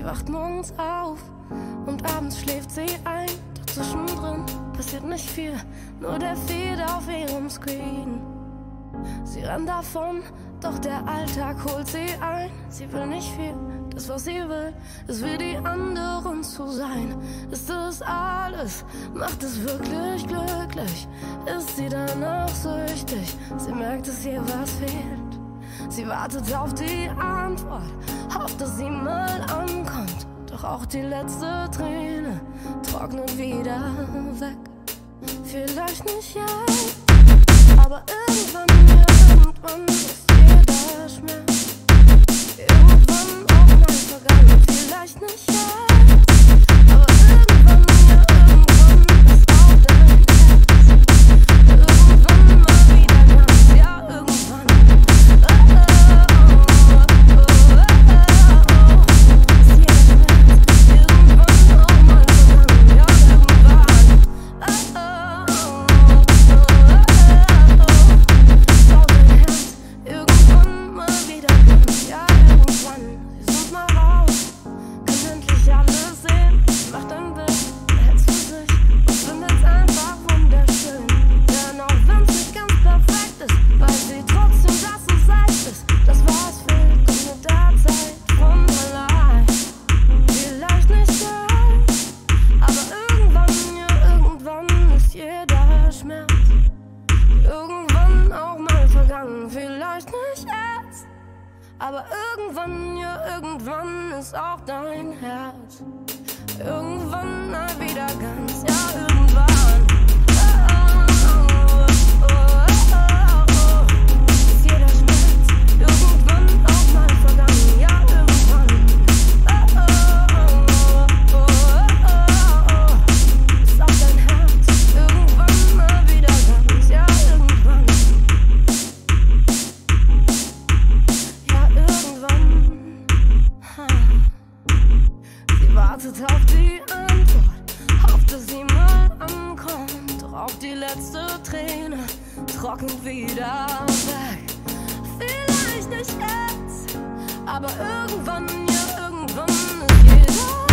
Sie wacht morgens auf und abends schläft sie ein. Doch zwischendrin passiert nicht viel, nur der Feed auf ihrem Screen. Sie rennt davon, doch der Alltag holt sie ein. Sie will nicht viel, das was sie will, ist wie die anderen zu sein. Ist das alles, macht es wirklich glücklich? Ist sie danach süchtig? Sie merkt, dass ihr was fehlt. Sie wartet auf die Antwort, hofft, dass sie mal ankommt. Doch auch die letzte Träne trocknet wieder weg. Vielleicht nicht jetzt, aber irgendwann ist jeder Schmerz. Irgendwann auch mal vergangen, vielleicht nicht jetzt, aber irgendwann ist auch dein Herz. Irgendwann mal wieder ganz, ja irgendwann. Vielleicht nicht jetzt, aber irgendwann, ja irgendwann ist auch dein Herz. Irgendwann mal wieder ganz, ja irgendwann. Ist jeder Schmerz irgendwann auch mal vergangen, ja irgendwann. Ist auch dein Herz irgendwann mal wieder ganz, ja irgendwann. Sie wartet auf die Antwort, hofft, dass sie mal ankommt. Doch auch die letzte Träne trocknet wieder weg. Vielleicht nicht jetzt, aber irgendwann, ja irgendwann ist jeder